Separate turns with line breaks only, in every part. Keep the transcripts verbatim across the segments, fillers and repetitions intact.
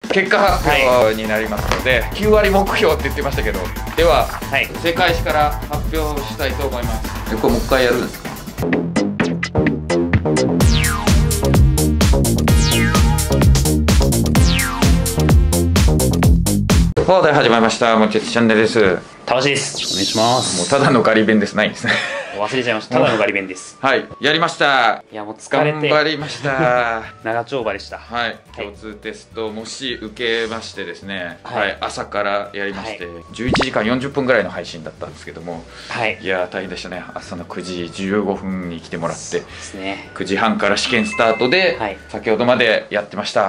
結果発表になりますので、はい、きゅうわり目標って言ってましたけど、では、はい、世界史から発表したいと思います。これもう一回やるんですか？放題始まりました。もちつチャンネルです。
楽しいです。お願いします。
もうただのガリ弁です。ないんですね。
忘れちゃいました。ただのガリ弁です。
はい、やりました。
いやもう疲れて
頑張りました。
長丁場でした。
はい、共通テストもし受けましてですね、はい、はい、朝からやりまして、はい、じゅういちじかんよんじゅっぷんぐらいの配信だったんですけども、はい、いや大変でしたね。朝のくじじゅうごふんに来てもらって、そうですね、くじはんから試験スタートで、はい、先ほどまでやってました。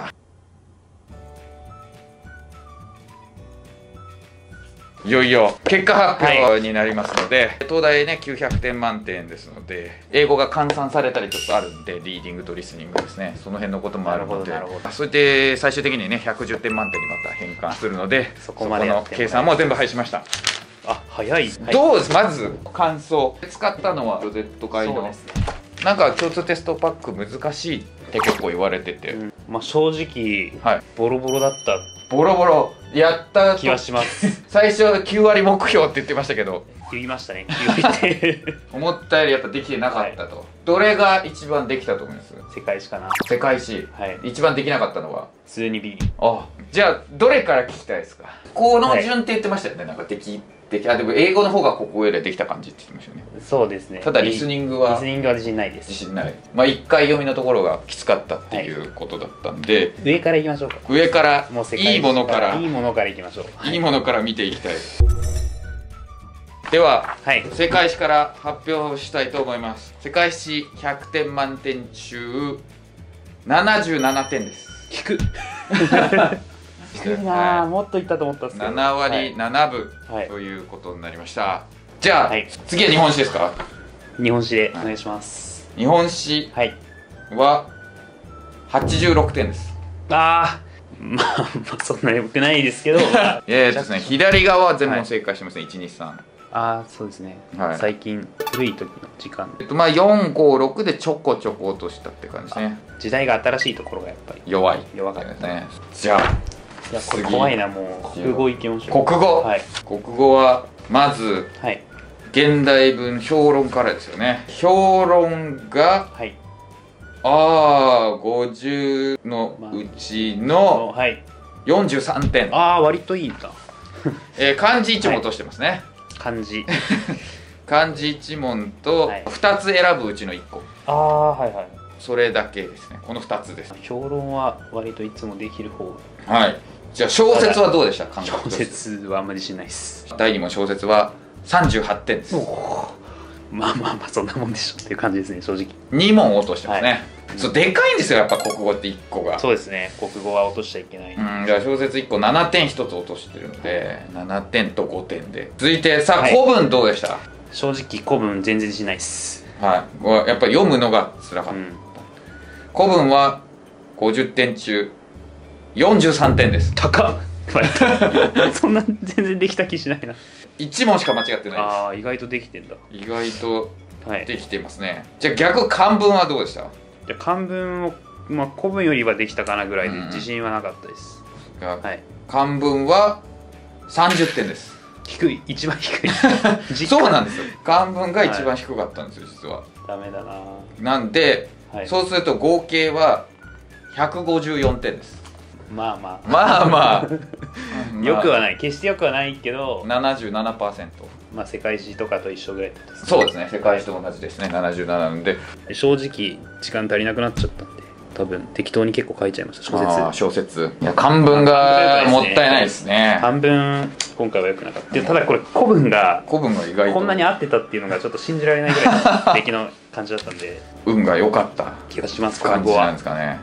いよいよ結果発表になりますので、はい、東大ねきゅうひゃくてん満点ですので、英語が換算されたりちょっとあるんで、リーディングとリスニングですね、その辺のこともあるので、それで最終的にねひゃくじゅってん満点にまた変換するので、そこまでの計算も全部はいしました。
あ、早い。
どうです、まず感想。使ったのはロゼット会の、ね、なんか共通テストパック難しいって結構言われてて、うん、まあ正直、はい、ボロボロだったボロボロやった
気はします。
最初はきゅうわり目標って言ってましたけど、
言いましたね。きゅうわりって
思ったよりやっぱできてなかったと、はい、どれが一番できたと思います？
世界史かな。
世界史、はい、一番できなかったのは
普通に ビー。
あ、じゃあどれから聞きたいですか？この順って言ってましたよね、はい、なんかできできあでも英語の方がここよりできた感じって言ってましたよね。
そうですね。
ただリスニングは
リスニングは自信ないです。
自信ない。まあいっかい読みのところがきつかったっていうことだったんで、
はい、上からいきましょうか。
上からもう世界いいものから
いいものからいきましょう。
はい、いいものから見ていきたい。では、はい、世界史から発表したいと思います。世界史ひゃくてん満点中ななじゅうななてんです。
低っ。低いな、はい、もっといったと思ったんですけど、
ななわりななぶ、はい、ということになりました。じゃあ、はい、次は日本史ですか？
日本史でお願いします。
日本史ははちじゅうろくてんです。
ああ、まあ、まあそんなに良くないですけど、
ええですね、左側は全問正解してますね。いちにさん。
ああ、そうですね、はい、最近古い時の時間、
えっとまあよんごろくでちょこちょこ落としたって感じですね。
時代が新しいところがやっぱり
弱い
弱かったですね。
じゃあ、
いやこれ怖いな。もう国語いきましょう。
国語、はい、国語はまず、はい、現代文評論からですよね。評論が、はい、ああごじゅうのうちのよんじゅうさんてん。
ああ割といいんだ。
えー、漢字いち問落としてますね。はい、
漢字
漢字いち問とふたつ選ぶうちのいっこ。
ああはいはい、そ
れだけですね。このふたつです。
評論は割といつもできる方。
はい。じゃあ小説はどうでした？
小説はあんまり自信ないです。
だいに問小説はさんじゅうはってんです。
まあまあまあそんなもんでしょっていう感じですね、正直。
に問落としてますね。はい、そうでかいんですよ、やっぱ国語っていっこが。
そうですね、国語は落としちゃいけない。
うん、じゃあ小説いっこななてんひとつ落としてるので、ななてんとごてんで。続いてさあ、はい、古文どうでした？
正直古文全然自信ないです。
はい、やっぱり読むのが辛かった。うん、古文はごじゅってん中よんじゅうさんてんです。
高っ。そんな全然できた気しないな。
いち問しか間違ってないです。
ああ意外とできてんだ。
意外とできてますね。はい、じゃあ逆漢文はどうでした？
じゃ漢文も、まあ、古文よりはできたかなぐらいで自信はなかったです。
うん、はい、漢文はさんじゅってんです。
低い、一番低い。
そうなんですよ。漢文が一番低かったんですよ、はい、実は。
ダメだな。
なんで、はい、そうすると合計はひゃくごじゅうよんてんです。
まあまあ
まあま
あよくはない、決してよくはないけど
ななじゅうななパーセント。
まあ世界史とかと一緒ぐらいですね。
そうですね、世界史と同じですね。ななじゅうなななんで
正直時間足りなくなっちゃったんで、多分適当に結構書いちゃいました。小説。
あ小説、いや漢文がもったいないですね。
漢文今回は良くなかった。ただこれ古文が
古文が意外と
こんなに合ってたっていうのがちょっと信じられないぐらいの出来の感じだったんで
運が良かった
気がします。
感じなんですかね。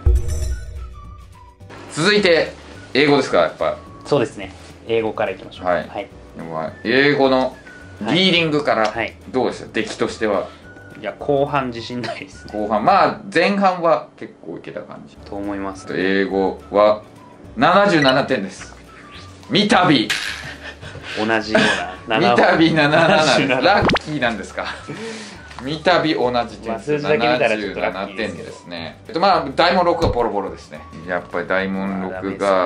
続いて英語ですか？やっぱ
そうですね、英語からいきましょう。はい、はい、
でも英語のリーディングからどうでした？出来としては。
いや後半自信ないですね。
後半まあ前半は結構いけた感じ
と思います。
英語はななじゅうななてんです。三度
同じような
三度ななななんです。ラッキーなんですか？三度同じ点数、ななじゅうななてんですね。えっとまあ大問ろくはボロボロですね。やっぱり大問ろくが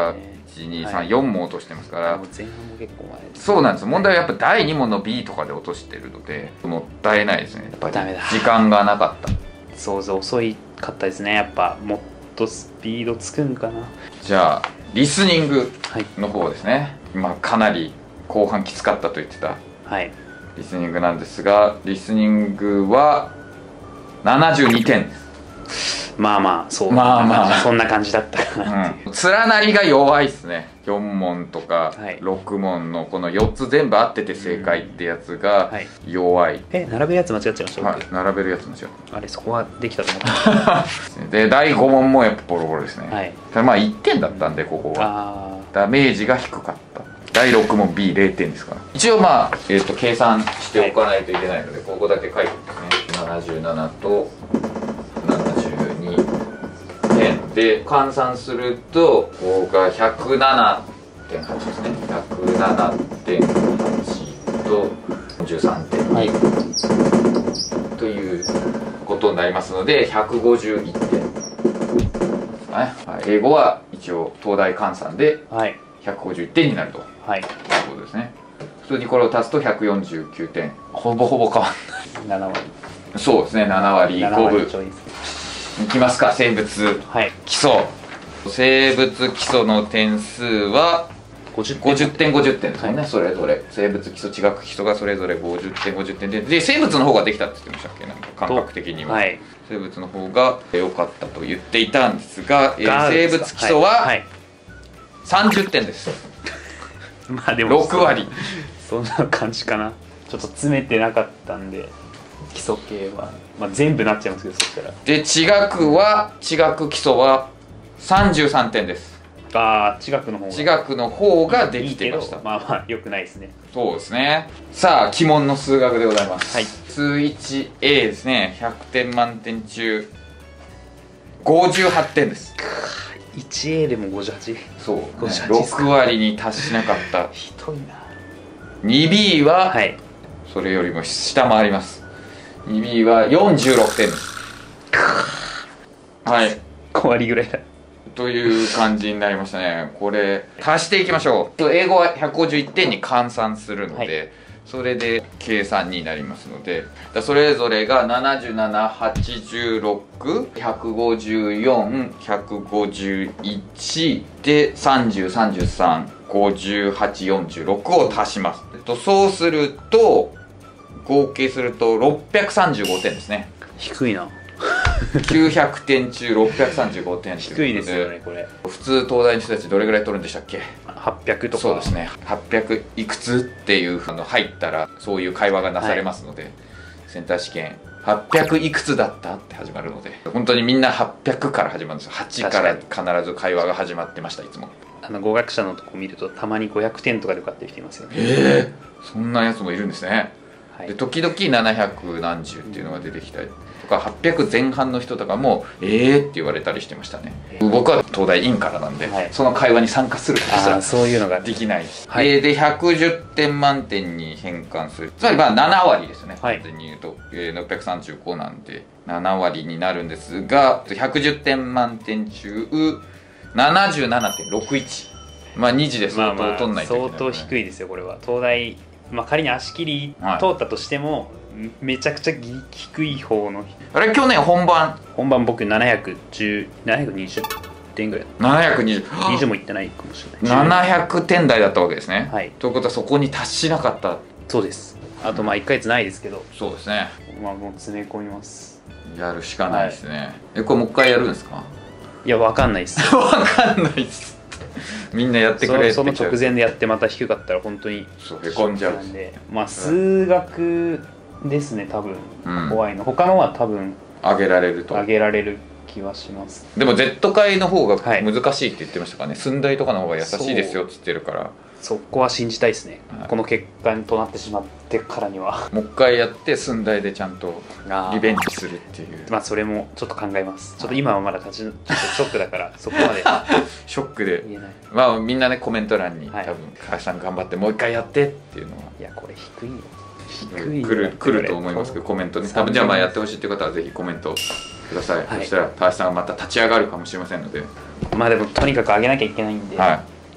ちにさんよん問落としてますから、
もう前半も結構前です。
そうなんです。問題はやっぱだいに問の B とかで落としてるのでもったいないですね。やっぱり
ダメだ、
時間がなかった。
そうそう、遅いかったですね。やっぱもっとスピードつくんかな。
じゃあリスニング
はい
の方ですね、まあかなり後半きつかったと言ってた
はい。
リスニングなんですが、リスニングはななじゅうにてんです。
まあまあそう、
まあまあ
そんな感じだったかなっていう、
うん、連なりが弱いですね。よん問とか
はい
ろく問のこのよっつ全部合ってて正解ってやつが
はい
弱い、
え、並べるやつ間違っちゃいました、
はい
僕、
並べるやつなんですよ。
あれ、そこはできたと思った
でだいご問もやっぱボロボロですね、
はい。
ただまあいってんだったんでここは
あ
ダメージが低かった。だいろく問 ビーゼロ 点ですから、一応まあ、えー、と計算しておかないといけないので、ここだけ書いてですね、ななじゅうななとななじゅうにてんで換算するとここがひゃくななてんはちですね。ひゃくななてんはちとじゅうさんてんに、
はい
ということになりますのでひゃくごじゅういってんですかね。はい、英語は一応東大換算で
あ、はい
ひゃくごじゅういってんになるという
はい、
ことですね。普通にこれを足すとひゃくよんじゅうきゅうてん、ほぼほぼ変わんない。
なな割、
そうですね、なな割
なな
ごぶ
割ちょいですね。
いきますか。生物
はい、
基礎、生物基礎の点数は
ごじゅってん
ごじゅってんごじゅってんですもんね、
はい
それぞれ生物基礎地学基礎がそれぞれごじゅってんごじゅってんで、で生物の方ができたって言ってましたっけ、なんか感覚的には、
はい、
生物の方が良かったと言っていたんですが、えー
が
生物基礎
はい
は
はい
さんじゅってんです。
まあでも
ろく割。
そんな感じかな。ちょっと詰めてなかったんで基礎系は、まあ、全部なっちゃいますけど、そしたら
で地学は地学基礎はさんじゅうさんてんです。
ああ、地学の方が
地学の方ができてました。
いいけどまあまあよくないですね。
そうですね。さあ鬼門の数学でございます。
はい、
数 いちエー ですね。ひゃくてん満点中ごじゅうはってんです。
いちエー でもごじゅうはち、
そう、ね、
ごじゅうはち
ろ
ですか
く割に達しなかった。
ひどいな。
にビー は
はい、
それよりも下回ります。にビー はよんじゅうろくてんです。はい、
ご割ぐらいだ。
という感じになりましたね。これ足していきましょう。英語はひゃくごじゅういってんに換算するので、
はい、
それで計算になりますので、だそれぞれがななじゅうなな、はちじゅうろく、ひゃくごじゅうよん、ひゃくごじゅういちでさんじゅう、さんじゅうさん、ごじゅうはち、よんじゅうろくを足します。えっとそうすると合計するとろっぴゃくさんじゅうごてんですね。
低いな。
きゅうひゃくてん中ろっぴゃくさんじゅうごてんということで、
低いですよねこれ。
普通東大の人たちどれぐらい取るんでしたっけ？
はっぴゃくとか。
そうですね、はっぴゃくいくつっていうの入ったらそういう会話がなされますので、はい、センター試験はっぴゃくいくつだったって始まるので、本当にみんなはっぴゃくから始まるんですよ。はちから必ず会話が始まってました。いつも
あの語学者のとこ見るとたまにごひゃくてんとかで受かってる人いますよね。
ええー、そんなやつもいるんですね。
はい、
で時々ななひゃくなんじゅうっていうのが出てきたりとか、はっぴゃく前半の人とかも「えー」って言われたりしてましたね。僕は東大院からなんで、はい、その会話に参加するとしたらそういうのができない、はい、えー、でひゃくじゅってん満点に変換する、つまりまあなな割ですね、
はい、
完全に言うと、えー、ろっぴゃくさんじゅうごなんでなな割になるんですが、ひゃくじゅってん満点中 ななじゅうななてんろくいち、まあに次で相当取んないといけない、ね、
まあまあ相当低いですよこれは。東大、まあ、仮に足切り通ったとしても、はい、めちゃくちゃ低い方の。
あれ去年本番
本番僕ななひゃくじゅう、ななひゃくにじゅってんぐらい、
ななひゃくにじゅう、
にじゅうもいってないかもしれない。
ななひゃくてん台だったわけですね。
はい、
ということはそこに達しなかった。
そうです。あとまあいっかげつないですけど、
そうですね、
まあもう詰め込みます。
やるしかないですね、はい、えこれもう一回やるんですか？
いやわかんないっす
わかんないっすみんなやってくれって
その直前でやってまた低かったら本当に
そうへこんじゃう。
なんで、まあ数学ですね多分、
うん、
怖いの。他のは多分
上げられると
上げられる気はします。
でも Z 界の方が難しいって言ってましたかね、はい、寸大とかの方が優しいですよっつってるから、
そこは信じたいですね、はい、この結果となってしまってからには
もう一回やって寸大でちゃんとリベンジするっていう。
まあそれもちょっと考えます。ちょっと今はまだ立ちちょっとショックだからそこまで
ショックで
言えない。
まあみんなねコメント欄に、
はい、
多分川合さん頑張ってもう一回やってっていうのは、
いやこれ低いよ低いよ
来る来ると思いますけど、コメントね、多分じゃあまあやってほしいっていう方はぜひコメントください、はい、そしたら川合さんがまた立ち上がるかもしれませんので、
まあでもとにかく上げなきゃいけないんで、
はい、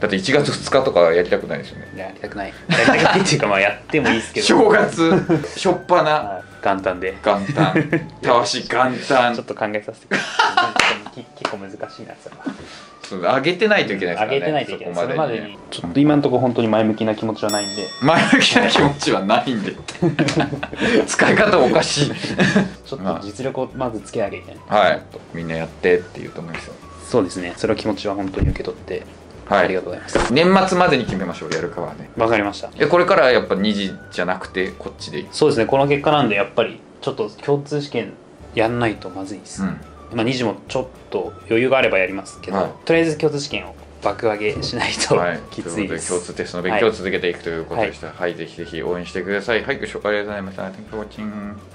だっていちがつふつかとかやりたくないですよね。
やりたくないやりたくないっていうかまあやってもいいですけど
正月しょっぱな、
はい、元旦で
元旦たわし元旦
ちょっと考えさせてください結構難しいなそれは。
そう上げてないといけないですからね。
上げてないといけない。それまでにちょっと
今
今のところ本当に前向きな気持ちはないんで、
前向きな気持ちはないんで使い方おかしい
ちょっと実力をまずつけなきゃいけない。
はい、みんなやってって言うと思いますよ。
そうですね、それは気持ちは本当に受け取って、
はい、
ありがとうございます。
年末までに決めましょう、やるかはね。
わかりました。
えこれからやっぱにじじゃなくてこっちでいい？
そうですね、この結果なんでやっぱりちょっと共通試験やんないとまずいです、うん、まあにじもちょっと余裕があればやりますけど、はい、とりあえず共通試験を爆上げしないと、はい、きついです。
ということで共通テストの勉強を続けていくということでした。はい、はい、ぜひぜひ応援してください。はい、ご視聴ありがとうございました。Thank you for watching.